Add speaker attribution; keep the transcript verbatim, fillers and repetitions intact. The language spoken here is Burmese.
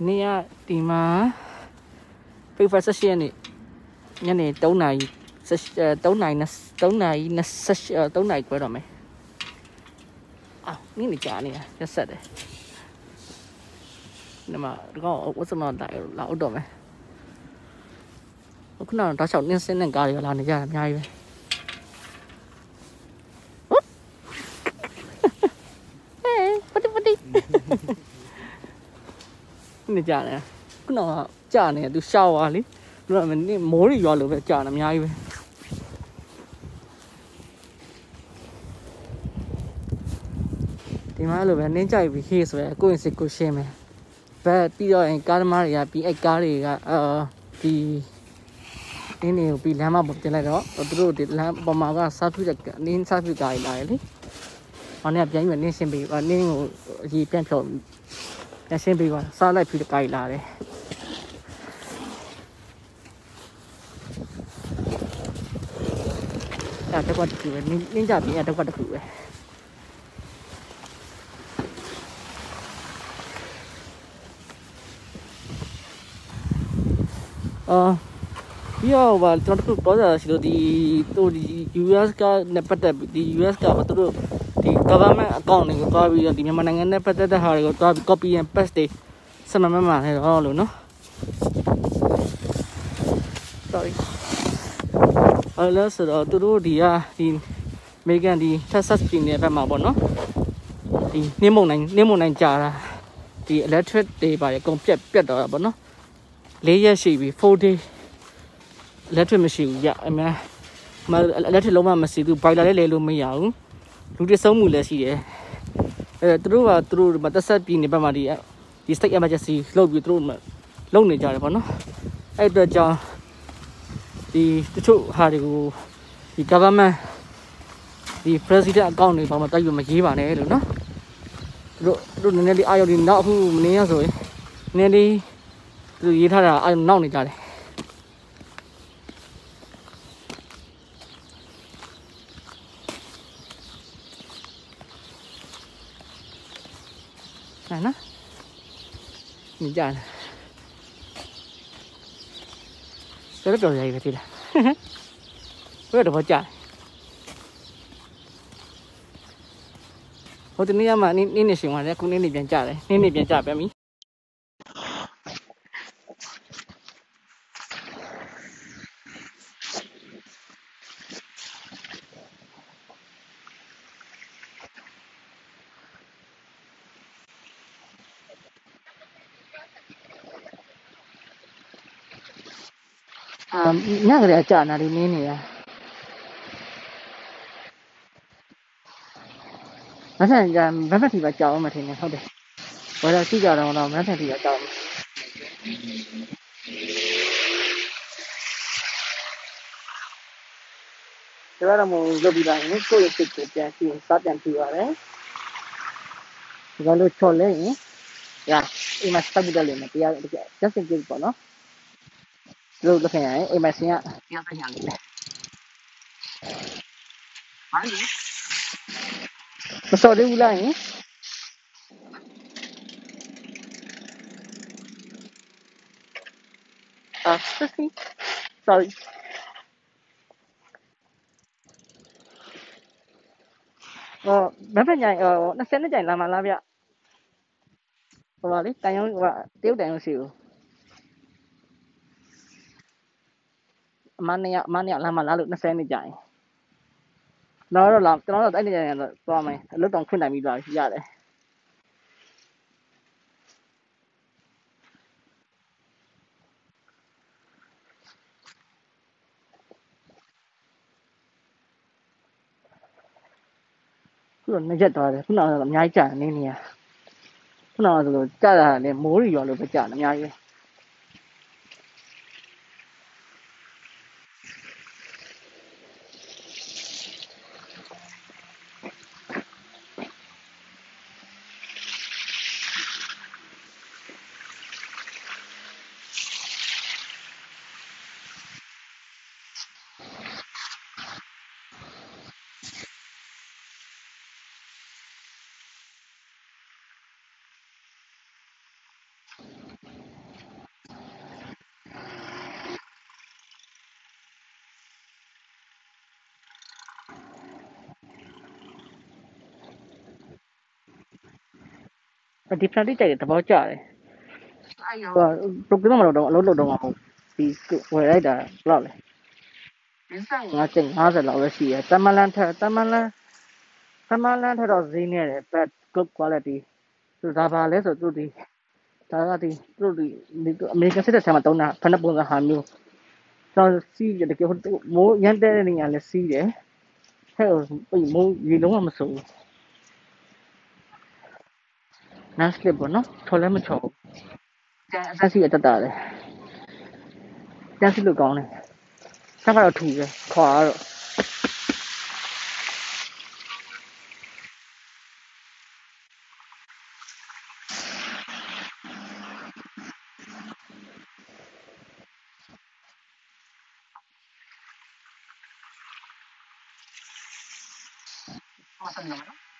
Speaker 1: နေ့ကဒီမှာဖေဖော်ဝါရီရက်နေ့ညနေ3နာရီ3နာရီ3နာရီ3နာရီခွဲတော့မယ်အော်နေ့နေကြာနေတာရက်ဆက်တယ်ဒီမှာဒီကောင်ဝတ်စမတိုင်လာအုပ်တော့မယ်ခုနကတော့တောက်လျှောက်နင်းစင်းနဲ့ကားတွေလာနေကြတာအများကြီးပဲဟဲ့ပတိပတိနေကြတယ်ခုနကကြာနေသူရှောက်သွားလေသူကမင်းမိုးတွေရွာလို့ပဲကြာနေအများကြီးပဲဒီမှာလိုပဲနင်းကြိုက်ပြီးခေးဆိုရယ်ကိုယ့်ရင်စစ်ကိုရှင်းမယ်ဘက်ပြီးတော့ရင်ကားသမားတွေကပြီးအဲ့ကားတွေကအာဒီနင်းနေကိုပြီးလမ်းမပေါ်တင်လိုက်တော့သူတို့ဒီလမ်းပေါ်မှာကစားပြတဲ့နင်းစားပြကားတွေလာတယ်လေဟောနေပြန်ပြီးနင်းရှင်းပြီးနင်းကိုအကြီးပြန်ဖြော်ပြန်ရှင်းပြီးပါစားလိုက်ပြီးတဲ့ကားတွေလာတယ်အဲ့တော့တကူပဲနင်းကြပြီးအဲ့တော့တကူပဲအာပြီးတော့ဗာကျွန်တော်တို့ပြောကြတာရှိလို့ဒီတို့ဒီ U S ကနဲ့ပတ်သက်ပြီးဒီ U S ကဘာတို့ဒီ government account တွေကိုတွားပြီးတော့ဒီမြန်မာနိုင်ငံနဲ့ပတ်သက်တဲ့ဟာတွေကိုတွားပြီး copy and paste တွေစမမမှန်နေတော့လို့နော် sorry အဲ့လိုဆိုတော့သူတို့ဒီကဒီမေဂန်ဒီ Texas ပြည်နယ်ဘက်မှာပေါ့နော်ဒီနှင်းမုန်တိုင်းနှင်းမုန်တိုင်းကြာတာဒီ electric တွေပါရအကုန်ပြတ်ပြတ်တော့တာပေါ့နော်၄ရက်ရှိပြီfour day electric မရှိဘူးကြအမှန်မ electric လုံးဝမရှိဘူး boiler လည်းလဲလို့မရဘူးလူတွေဆုံးမှုလည်းရှိတယ်အဲသူတို့ကသူတို့မသက်ဆက်ပြည်နေဘက်မှာဒီဒီ state emergency လုပ်ပြီးသူတို့လုပ်နေကြတယ်ပေါ့နော်အဲ့အတွက်ကြောင့်ဒီတချို့ဟာတွေကိုဒီ government ဒီ president account တွေဘာမှတိုက်ပြီးမရေးပါနဲ့လို့နော်သူတို့သူတို့နည်းနည်းလေးအာရုံဒီနောက်အခုမနေရဆိုရင်နည်းနည်းလေးသူရေးထားတာအာရုံနောက်နေကြတယ်နော်ညကြတယ်တော်တော်ရိုက်ပဲတိလားဘယ်တော့ကြာဟိုတနေ့ကမှနင်းနင်းနေရှင်သွားတယ်ခုနင်းနေပြန်ကြတယ်နင်းနေပြန်ကြပြန်ပြီအာညကလေးကြာနာလေးနင်းနေရမဆန်ကြမဖက်ထီပါကြောက်အောင်မထင်နဲ့ဟုတ်တယ်ဘာလို့ကြည့်ကြတော့တော့မဖက်ထီပါကြောက်အောင်ဒီကတော့မလုပ်ပြီးတိုင်းကိုယ့်ရဲ့စိတ်ကိုပြန်ပြီးစပြန်ပြရတယ်ဒီကလို့ချော်လဲရင်ညာအိမ်မှာစတက်ပြီးတော့လည်းမတရား just in case ပေါ့နော်လို့လက်ခံရရင်အိမ်မှာဆင်းရတရားဆက်ရလိမ့်မယ်ဘာလို့မစော်သေးဘူးလားယင်အာ sorry ဟောမဖက်ညိုင်ဟိုtwentyနှစ်ကြိုင်လာမလားဗျဟိုပါလေတိုင်ရုံးဟိုတရုတ်တိုင်ရုံးရှိဘူးအမနဲ့အမနဲ့လာမလားလို့twentyနှစ်ကြိုင်တော့တော့လာကျွန်တော်တို့အဲ့ဒီကြိုင်တော့သွားမယ်အလုပ်တောင်ခွင့်နိုင်ပြီးသွားပြီရတယ်ခုတော့နှစ်ရက်သွားတယ်ခုနကတော့အများကြီးကြာနေနေရခုနကဆိုလို့ကြာတာလည်းမိုးတွေရွာလို့ပဲကြာနေအများကြီးဒီ plastic တိုက်တဲ့သဘောကျတယ်ဟိုပရိုဂရမ်မှာတော့အလုပ်လုပ်တော့မှာမဟုတ်ဒီဝယ်လိုက်တာဘယ်လောက်လဲငါကျင်ห้าสิบလောက်ပဲရှိတယ်တမန်လန်ထက်တမန်လန်တမန်လန်ထက်တော့ဈေးနေတယ် but good quality သူဒါပါလဲဆိုသူဒီဒါကဒီသူဒီအမေရိကန်စစ်တပ်ဆံမှာတုံးတာဖနက်ပုံစံဟာမျိုးတော့စီးတယ်တကယ်ဟိုမိုးရမ်းတဲ့နေရာလဲစီးတယ်ဟဲ့မိုးရေလုံးဝမစိုးဘူး nice clip ပေါ့နော်ထော်လဲမချော်ဘူးကျန်အဆက်စီအတက်တာလေကျန်စီလို့ကောင်းတယ်ဆက်ကတော့ထူတယ်ခွာတော့မဆန်နော်